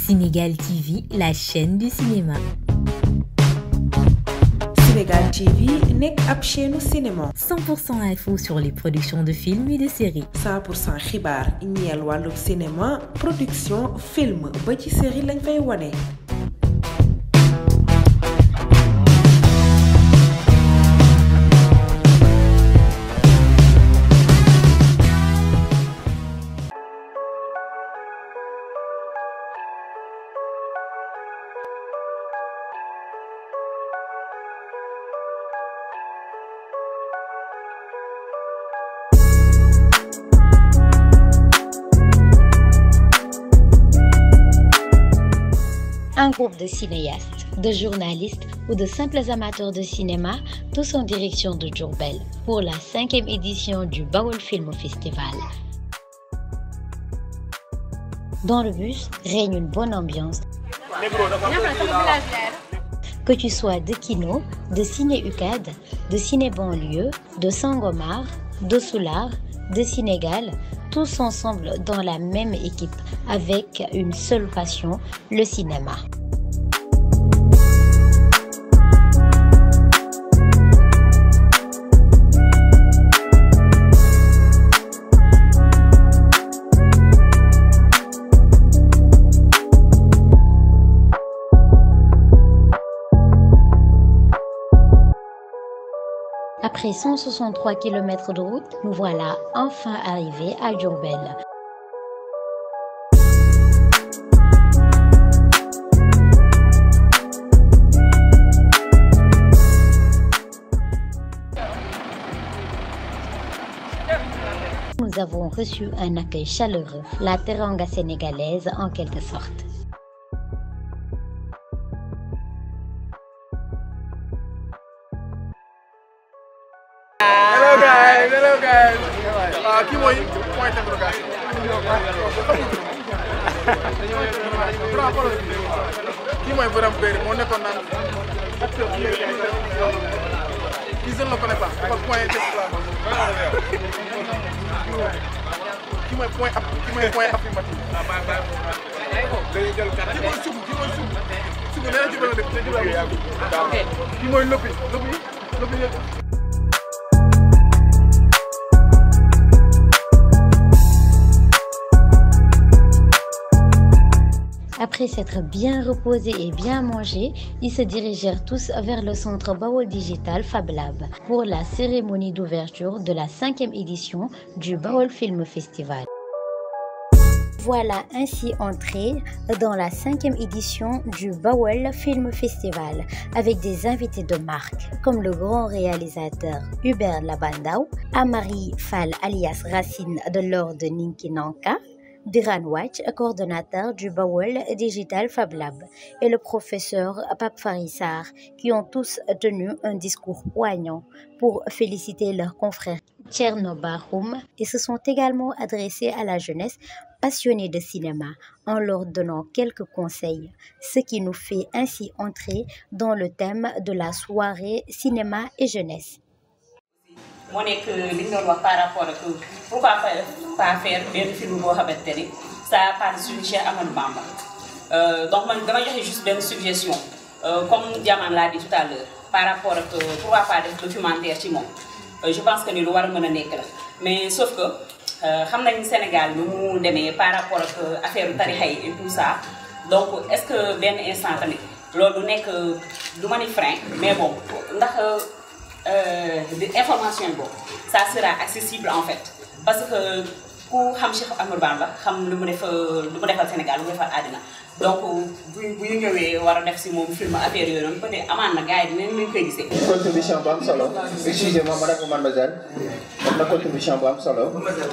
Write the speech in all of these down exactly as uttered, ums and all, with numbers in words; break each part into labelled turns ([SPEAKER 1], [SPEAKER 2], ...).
[SPEAKER 1] Sénégal T V, la chaîne du cinéma.
[SPEAKER 2] Sénégal T V nekk ab chaîne cinéma.
[SPEAKER 1] cent pour cent info sur les productions de films et de séries.
[SPEAKER 2] cent pour cent xibaar ñeel wàllu cinéma production film ba ci série lañ fay wane.
[SPEAKER 3] Un groupe de cinéastes, de journalistes ou de simples amateurs de cinéma, tous en direction de Diourbel pour la cinquième édition du Baol Film Festival. Dans le bus règne une bonne ambiance. Que tu sois de Kino, de Ciné UCAD, de Ciné Banlieue, de Sangomar, de Soulard, de Sénégal, tous ensemble dans la même équipe avec une seule passion, le cinéma. Après cent soixante-trois kilomètres de route, nous voilà enfin arrivés à Diourbel. Nous avons reçu un accueil chaleureux, la teranga sénégalaise en quelque sorte.
[SPEAKER 4] Hello guys, hello guys. Ah, qui mooy point d'interrogation. Qui mooy borom béy moo nekkoon naan acteur bi je ne le connais pas. Dafa point d'interrogation. Qui mooy point app qui mooy point affirmatif. Qui mooy sugu qui mooy sugu. Sugu nee na ci bële dëkk. Qui mooy loppi loppi loppi.
[SPEAKER 3] Après s'être bien reposés et bien mangés, ils se dirigèrent tous vers le centre Baol Digital Fab Lab pour la cérémonie d'ouverture de la cinquième édition du Baol Film Festival. Voilà ainsi entré dans la cinquième édition du Baol Film Festival avec des invités de marque comme le grand réalisateur Hubert Labandao, Amari Fall alias Racine de l'Or de Ninkinanka, Biran Watch, coordonnateur du Baol Digital Fab Lab, et le professeur Pape Farissar, qui ont tous tenu un discours poignant pour féliciter leurs confrères Thierno Bahoum et se sont également adressés à la jeunesse passionnée de cinéma en leur donnant quelques conseils, ce qui nous fait ainsi entrer dans le thème de la soirée cinéma et jeunesse.
[SPEAKER 5] moo nekk li ñu doon wax par rapport ak pourquoi pas faire benn film boo xamante ni ça parle sur Cheikh Ahmadou Bamba donc man dama joxe juste benn suggestion comme Diamane l'a dit tout à l'heure par rapport ak pourquoi pas def documentaire ci moom je pense que ni lu war a mën a nekk la mais sauf que xam nañu Sénégal nu mu demee par rapport ak affaire tarixa yi et tout ça donc est-ce que benn instant tamit loolu du nekk du ma ni frein mais bon ndax Euh, l'information bon, ça sera accessible en fait parce que ku xam Cheikh Ahmadou Bamba xam lu mu def lu mu defal Sénégal lu mu defal àddina donc bu bu ñu ñëwee war a def si moom film affaire yooyu noonu peut-être amaan na gars yi dinañ leen koy gisee.
[SPEAKER 6] Contribution bu am solo excusez-moi madame ou mademoiselle am na contribution bu am solo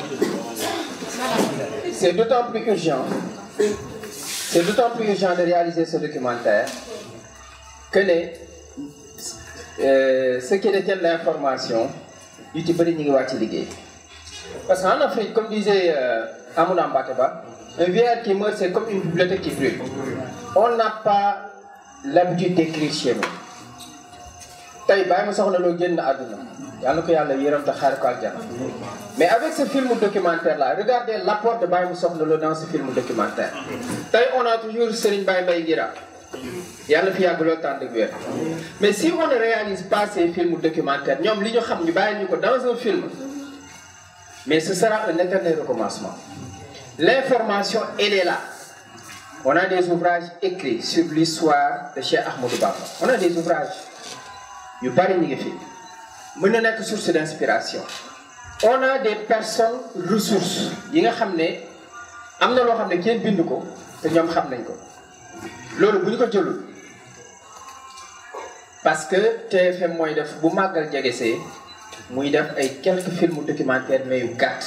[SPEAKER 6] c'est d'autant plus urgent c'est d'autant plus urgent de réaliser ce documentaire que les Euh, ceux qui détiennent l'information, ils te prennent une parce qu'en Afrique, comme disait euh, Amouna Mbateba, un vieillard qui meurt, c'est comme une bibliothèque qui brûle. On n'a pas l'habitude d'écrire chez nous. tey bàyyi ma soxna loo génn àdduna yàlla ko yàlla yërëm te xaar ko aljana. Mais avec ce film documentaire là, regardez l'apport de Baye Moussa Lô dans ce film documentaire. Tey on a toujours Serigne Baye Mbaye Ngira yàlla fi yàgg loolu temps de guerre. Mais si on ne réalise pas ces films documentaires ñoom li ñu xam ñu bàyyi ñu ko dans un film, mais ce sera un éternel recommencement. L'information elle est là. On a des ouvrages écrits sur l'histoire de Cheikh Ahmadou Bamba. On a des ouvrages yu bari ñu ngi fi mën na nekk source d'inspiration. On a des personnes ressources yi nga xam ne am na loo xam ne kenn bind ko te ñoom xam nañ ko loolu bu ñu ko jëlul parce que T F M mooy def bu màggal jegesee muy def ay quelques films documentaires mais yu gàtt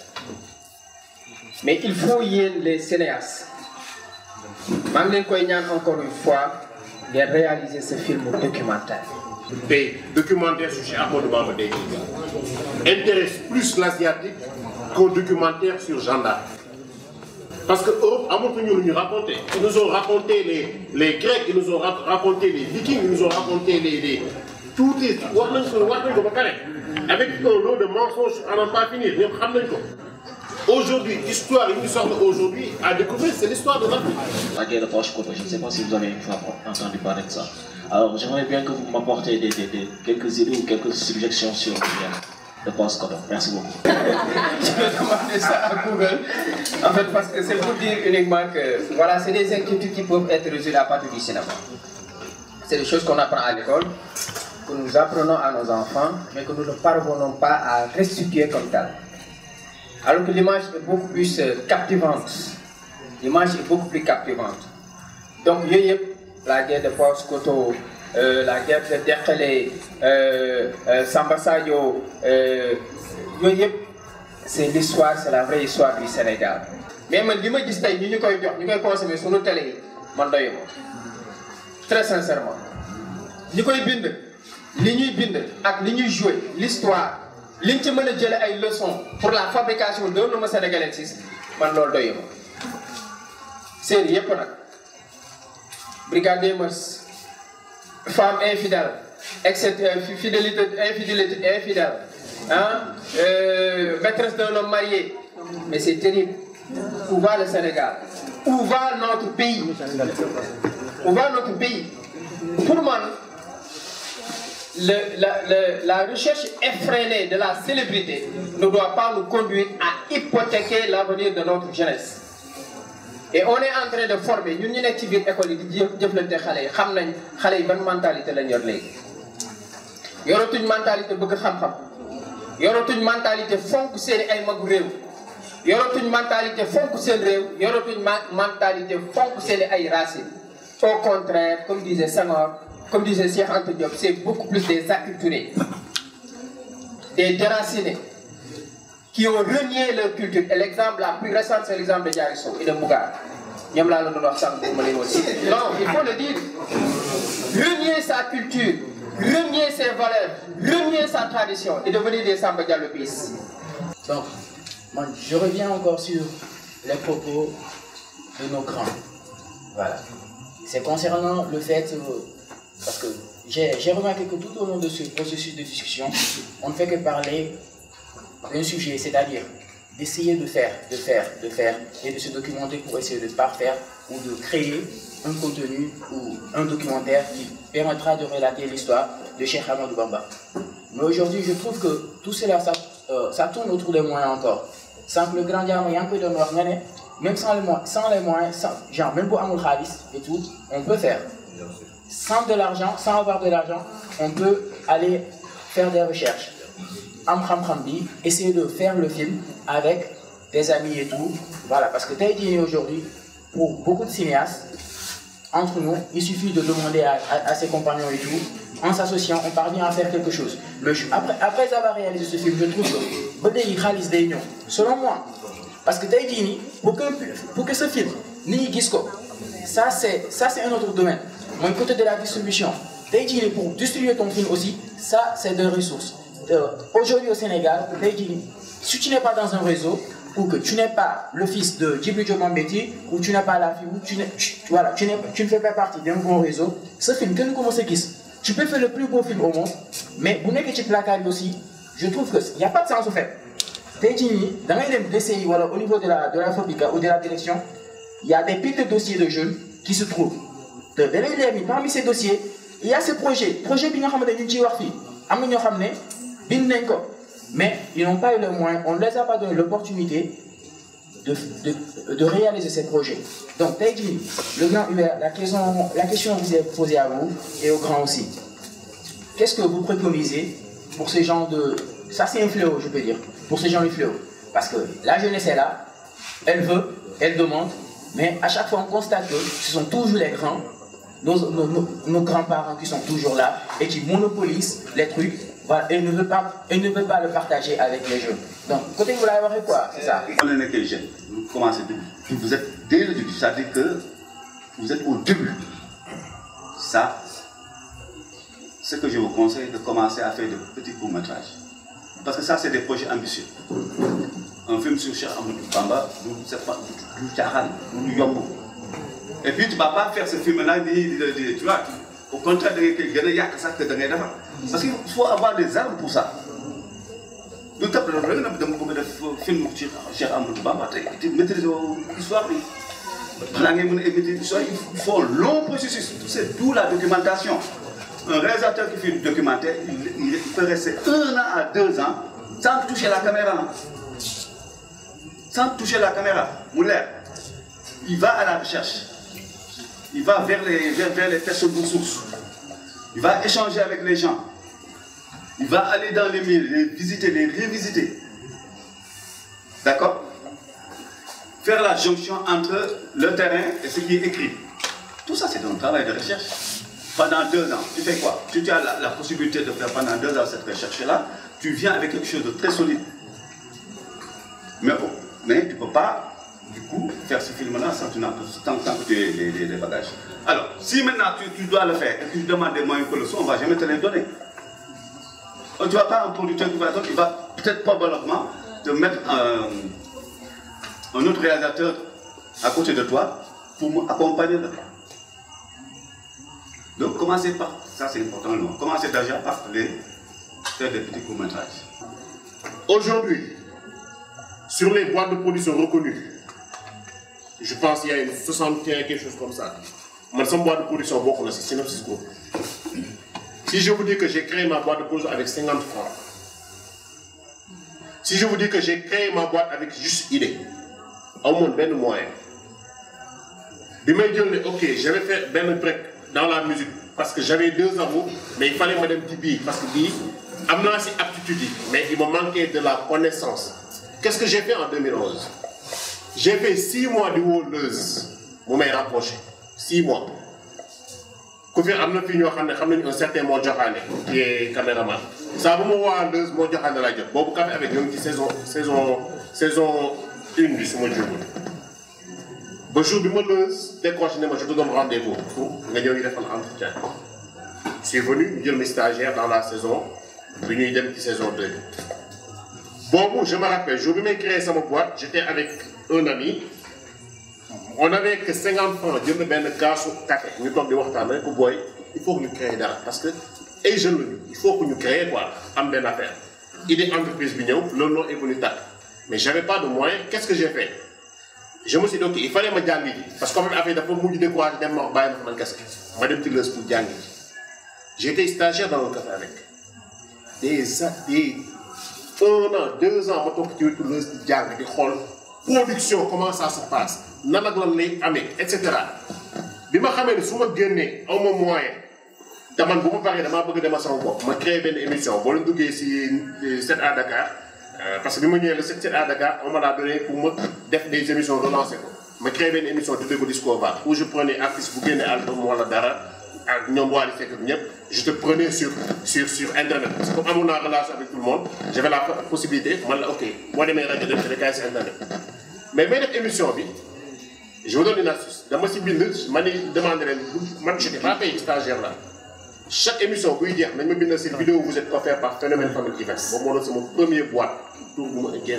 [SPEAKER 6] mais il faut yéen les cinéastes maa ngi leen koy ñaan encore une fois de réaliser ce film documentaire.
[SPEAKER 7] Des documentaires sur Cheikh Ahmadou Bamba day intéresse plus l'asiatique qu'un documentaire sur Jeanne d'Arc. Parce que Europe amatuñu lu ñu raconté. Ils nous ont raconté les les Grecs, ils nous ont raconté les Vikings, ils nous ont raconté les les tout est wax nañ ko wax nañ ko ba pare avec un lot de mensonges à n'en pas finir ñëpp xam nañ ko. Aujourd'hui, l'histoire, une histoire d'aujourd'hui à découvrir, c'est l'histoire de l'Afrique.
[SPEAKER 8] La guerre de Paoskoto, je ne sais pas si vous avez une fois entendu parler de ça. Alors, j'aimerais bien que vous m'apportiez des, des, des, quelques idées ou quelques suggestions sur la guerre de Paoskoto. Merci beaucoup.
[SPEAKER 6] Je vais demander ça à Google. En fait, parce que c'est pour dire uniquement que voilà, c'est des inquiétudes qui peuvent être résolues à partir du cinéma. C'est des choses qu'on apprend à l'école, que nous apprenons à nos enfants, mais que nous ne parvenons pas à restituer comme tel. Alors que l'image est beaucoup plus euh, captivante. L'image est beaucoup plus captivante. Donc, la guerre de Paoskoto, euh, la guerre de Dekele, euh, euh, Samba Sadio, euh, c'est l'histoire, c'est la vraie histoire du Sénégal. Mais moi, je me dis que nous devons consommer sur nos télé. Très sincèrement. Nous devons bind, nous devons bind, jouer l'histoire. Liñ ci mën a jële ay leçons pour la fabrication d'un homme sénégalais man loolu doy ma série yépp nag brigadier Mœurs, femme infidèle, fidélité infidélité infidèle, hein, euh, maîtresse d'un homme marié, mais c'est terrible. Où va le Sénégal? Où va notre pays? Où va notre pays? Pour moi, Le, la, le, la recherche effrénée de la célébrité ne doit pas nous conduire à hypothéquer l'avenir de notre jeunesse. Et on est en train de former, nous sommes dans l'école di jëflante xale yi xam nañ xale yi ban mentalité lañ yor léegi. Yoratuñ mentalité bëgg xam-xam, yoratuñ mentalité fonk seen ay magu réew, yoratuñ mentalité fonk seen réew, yoratuñ mentalité fonk seen ay racines. Au contraire, comme disait Senghor, comme disait Cheikh Anta Diop, c'est beaucoup plus des acculturés, des déracinés, qui ont renié leur culture. Et l'exemple la plus récent, c'est l'exemple de Diarisso et de Mougar. Non, il faut le dire. Renier sa culture, renier ses valeurs, renier sa tradition et devenir des Samba Diallo bis.
[SPEAKER 9] Donc, moi, je reviens encore sur les propos de nos grands. Voilà. C'est concernant le fait... Euh, Parce que j'ai remarqué que tout au long de ce processus de discussion, on ne fait que parler d'un sujet, c'est-à-dire d'essayer de faire, de faire, de faire, et de se documenter pour essayer de parfaire ou de créer un contenu ou un documentaire qui permettra de relater l'histoire de Cheikh Ahmadou Bamba. Mais aujourd'hui, je trouve que tout cela, ça, euh, ça tourne autour des moyens encore. Sans que le grand diamant ait un peu de noir, même sans les moyens, sans les moyens sans, genre même pour Amoul Khalis et tout, on peut faire. Sans de l'argent, sans avoir de l'argent, on peut aller faire des recherches. Am Kham Khambi, essayer de faire le film avec des amis et tout. Voilà, parce que t'as dit aujourd'hui, pour beaucoup de cinéastes, entre nous, il suffit de demander à, à, à ses compagnons et tout. En s'associant, on parvient à faire quelque chose. Mais je, après, après avoir réalisé ce film, je trouve que, selon moi, parce que t'as dit, pour que, pour que ce film, ni Gisco, ça c'est un autre domaine. Mon côté de la distribution, pour distribuer ton film aussi, ça c'est des ressources. Euh, Aujourd'hui au Sénégal, si tu n'es pas dans un réseau, ou que tu n'es pas le fils de Djibril Diop Mambéty, ou tu n'es pas la fille, ou tu, tu, voilà, tu, tu ne fais pas partie d'un bon réseau, ce film, que nous commençons à tu peux faire le plus beau film au monde, mais bu nekkee ci placard yi aussi je trouve que il y a pas de sens au fait. tey jii nii da ngay dem D C I wala au niveau de la de la Fabrica ou de la direction il y a des piles de dossiers de jeunes qui se trouvent te da lay leer ni parmi ces dossiers il y a ce projet projet bi nga xamante ne ñu ngi ciy wax fii am na ñoo xam ne bind nañ ko mais ils n'ont pas eu le moyen on ne les a pas donné l'opportunité de de de réaliser ces projets. Donc tey jii le grand Hubert la question la question vous est posée à vous et au grand aussi qu'est-ce que vous préconisez pour ces gens de ça c'est un fléau je peux dire pour ces gens du fléau parce que la jeunesse est là elle veut elle demande mais à chaque fois on constate que ce sont toujours les grands nos nos nos, nos grands-parents qui sont toujours là et qui monopolisent les trucs voilà et ne veut pas et ne veut pas le partager avec les jeunes donc côté vous l'avez waxee quoi c'est ça.
[SPEAKER 10] On est que jeune vous commencez début vous êtes dès le début c'est-à-dire que vous êtes au début ça ce que je vous conseille de commencer à faire de petits courts-métrages parce que ça c'est des projets ambitieux un film sur Cheikh Amadou Bamba du c'est pas du caaxaan du yomb et puis tu vas pas faire ce film là ni tu vois au contraire da ngay koy gën a yàq sax que da ngay defar parce que il faut avoir des armes pour ça du tëb la rek nag dama bëgg a def film ci Cheikh Amadou Bamba te te maîtriser histoire bi balaa ngay mën a émettre histoire il faut un long processus c'est d'où la documentation. Un réalisateur qui fait du documentaire, il, il peut rester un an à deux ans sans toucher la caméra. Sans toucher la caméra. Mouler, il va à la recherche. Il va vers les, vers, vers les personnes ressources. Il va échanger avec les gens. Il va aller dans les milieux, les visiter, les revisiter. D'accord? Faire la jonction entre le terrain et ce qui est écrit. Tout ça, c'est un travail de recherche. Pendant deux ans, tu fais quoi? Tu as la, la possibilité de faire pendant deux ans cette recherche-là, tu viens avec quelque chose de très solide. Mais bon, mais tu ne peux pas, du coup, faire ce film-là sans, tant, tant que tu aies les, les, les bagages. Alors, si maintenant tu, tu dois le faire et que tu demandes des moyens que le son, on ne va jamais te les donner. Tu ne vas pas un producteur qui va donner, il va peut-être probablement te mettre un, un autre réalisateur à côté de toi pour accompagner le. Donc commencez par, ça c'est important, non. Commencez déjà par les, faire des petits courts-métrages.
[SPEAKER 7] Aujourd'hui, sur les boîtes de production reconnues, je pense qu'il y a une soixante et un, quelque chose comme ça. Moi, c'est une boîte de production, bon, c'est Synopsis Group. Si je vous dis que j'ai créé ma boîte de production avec cinquante francs, si je vous dis que j'ai créé ma boîte avec juste idée, au moins ben moyen, je me dis, ok, je vais faire ben break dans la musique parce que j'avais deux amours, mais il fallait me donner bi parce que bi, amna si aptitude, mais il me manquait de la connaissance. Qu'est-ce que j'ai fait en deux mille onze? J'ai fait six mois de Wallers, vous m'avez rapproché, six mois. Quand j'ai un certain mot qui est caméraman, ça va me voir Wallers, moi je suis la job. Bon, avec une saison saison saison une du mois de juillet. Le jour où je décroche, je te donne rendez-vous pour faire un entretien. Je suis venu, je mes stagiaires dans la saison, venu de la saison deux. Bon, je me rappelle, je vais créer cette boîte, j'étais avec un ami. On n'avait que cinquante francs, je me mets un gars sur le café. Nous sommes des Wartamans, il faut que nous créions d'art. Parce que, et je le dis, il faut que nous créions quoi, en bien affaire. Il est entreprise Bignon, le nom est venu tac. Mais je n'avais pas de moyens, qu'est-ce que j'ai fait? Je me suis dit, ok, il fallait me dire, parce qu'on avait fait beaucoup de courage, je me suis dit, casque. Je me suis dit, pour dire. J'étais stagiaire dans le café avec. Des, des, un an, deux ans, je me suis dit, production, comment ça se passe, et cetera. Je me suis dit, si je gagne un moyen, je me suis dit, je me créé une émission. Je me suis dit, sept à Dakar. Euh, parce que quand je suis le sept à Dakar, on m'a donné pour moi faire des émissions relancées. Je créé une émission de Dego Discover où je prenais artistes pour gagner album ou dara, je te prenais sur, sur, sur Internet. Parce que comme on a une relation avec tout le monde, j'avais la possibilité, ok, moi je vais regarder sur Internet. Mais cette émission, je vous donne une astuce. Dans mon site, je me demandais, je n'étais pas payé stagiaire là. Chaque émission, vous dire, même si cette vidéo vous êtes offerte par Phénomène Family Events, c'est mon premier boîte pour vous gagner.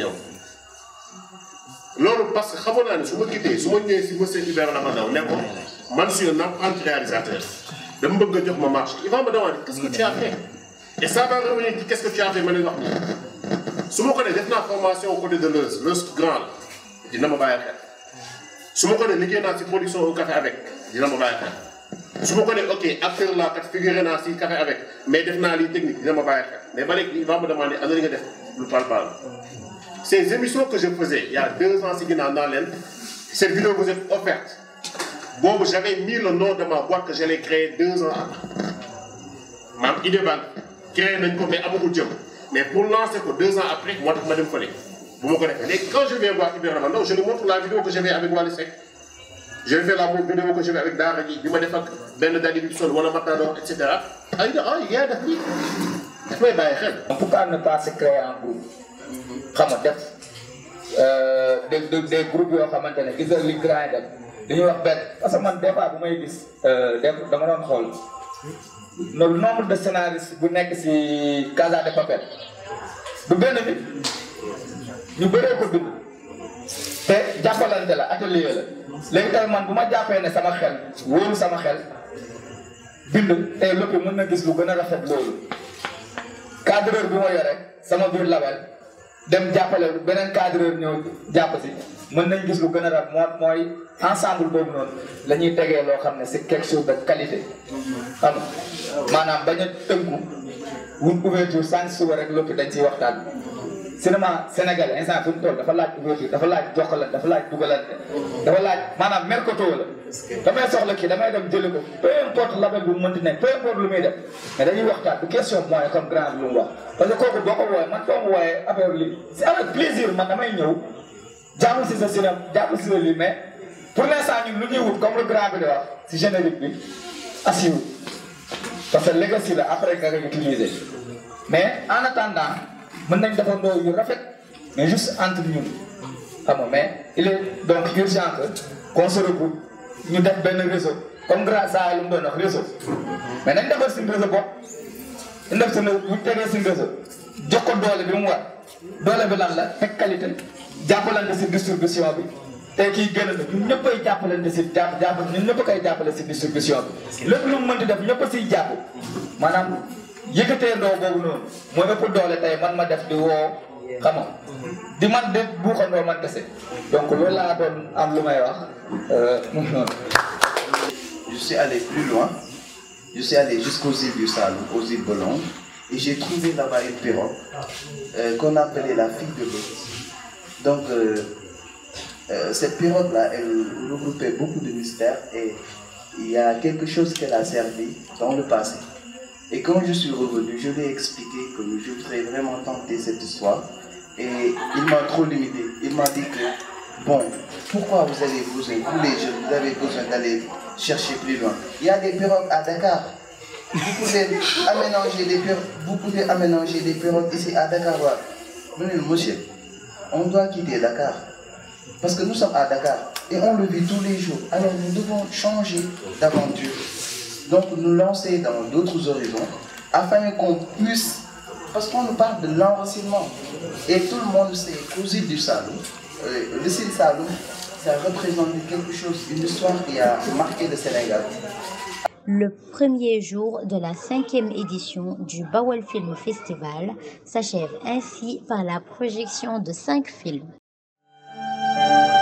[SPEAKER 7] Alors, parce que si je quitte, si je suis Hubert Lamanda, je suis un apprenti réalisateur. dama bëgg nga jox ma marché il va me demander qu'est-ce que tu as fait et ça va revenir ci qu'est-ce que tu as fait ma leen wax nii su ma ko nee def naa formation au côté de Leuz Leuz grand la dina ma bàyyi xel su ma ko nee liggéey naa ci production au café avec dina ma bàyyi xel su ma ko nee ok acteur laa kat figuré naa ci café avec mais def naa lii technique dina ma bàyyi xel mais ba léegi il va me demander ana li nga def lu palpable. Ces émissions que je faisais il y a deux ans ci ginnaaw naa leen cette vidéo vous est offerte bon j'avais mis le nom de ma boîte que j'allais créer deux ans après maam idée banque créé nañ ko mais amagul jëm mais pour lancer ko deux ans après moo tax ma dem fële bu ma ko defee léegi quand je viens voir Ibrahima Ndaw je lui montre la vidéo que j'ai fait avec Wally Seck je vais faire la vidéo que j'ai fait avec Daara ji bi ma def ak benn Dali Wilson wala Matador et cetera ay da ah yaa def lii daf may bàyyi xel.
[SPEAKER 11] pourquoi ne pas se créer en groupe xam nga def des des groupes yoo xamante ne gis nga li grand yi def dañuy wax benn parce que man des fois bu may gis dama doon xool le nombre de scénaristes bu nekk si Casa de Papel du benn nit ñu bëree ko bind te jàppalante la atelier la léegi tey man bu ma jàppee ne sama xel wóolu sama xel bind tey lépp mën na gis lu gën a rafet loolu cadreur bi ma yore sama biir label dem jàppale beneen cadreur ñëw jàpp si mën nañ gis lu gën a rafet moo mooy ensemble boobu noonu la ñuy tegee loo xam ne c'est quelque chose de qualité xam nga maanaam bañ a tënku wun ouverture sànq suba rek lépp dañ ciy waxtaan cinéma Sénégal instant fi mu toll dafa laaj ouverture dafa laaj jokkalante dafa laaj dugalante dafa laaj maanaam mercato la damay soxla kii damay dem jëli ko peu importe label bu mu mënti nekk peu importe lu muy def mais dañuy waxtaan du question moyen comme grand lu mu wax parce que kooku boo ko wooyee man doo ma wooyee affaire lii c'est avec plaisir man damay ñëw jàmm si sa cinéma jàmm si sa lii mais pour l'instant ñun lu ñuy wut comme le grand bi di wax si générique bi assiwu parce que legacy la après nga koy utiliser mais en attendant mën nañ defandoo yu rafet mais juste entre ñun xam nga mais il est donc urgent que qu'on se regroupe ñu def benn réseau comme grâce à lu mu doon wax réseau mais nañ defar suñu réseau bopp ñu def suñu bu ñu tegee suñu réseau jox ko doole bi mu war doole bi lan la fekk qualité jàppalante si distribution bi tey kii gën a ñun ñëpp ay jàppalante si jàpp jàpp ñun ñëpp koy jàppale si distribution bi lépp lu mu mënti def ñëpp a siy jàpp maanaam yëkkatee ndoo boobu noonu mooy ëpp doole tey man ma def di woo xam nga di man de buuxandoo man kese donc loolu laa doon am lu may wax mu noonu.
[SPEAKER 10] Je suis allé plus loin, je suis allé jusqu'aux îles du Saloum, aux îles Bologne, et j'ai trouvé là-bas une pirogue euh, qu'on appelait la fille de l'eau. Donc euh, euh, cette pirogue-là, elle regroupait beaucoup de mystères et il y a quelque chose qu'elle a servi dans le passé. Et quand je suis revenu, je lui ai expliqué que je voudrais vraiment tenter cette histoire. Et il m'a trop limité. Il m'a dit que, bon, pourquoi vous avez besoin, vous les jeunes, vous avez besoin d'aller chercher plus loin. Il y a des pirogues à Dakar. Vous pouvez aménager des pirogues, vous pouvez aménager des pirogues ici à Dakar. Monsieur, on doit quitter Dakar. Parce que nous sommes à Dakar et on le vit tous les jours. Alors nous devons changer d'aventure. Donc nous lancer dans d'autres horizons afin qu'on puisse, parce qu'on nous parle de l'enracinement et tout le monde sait qu'aux îles du Saloum, euh, le Sine Saloum, ça représente quelque chose, une histoire qui a marqué le Sénégal.
[SPEAKER 3] Le premier jour de la cinquième édition du Bawol Film Festival s'achève ainsi par la projection de cinq films.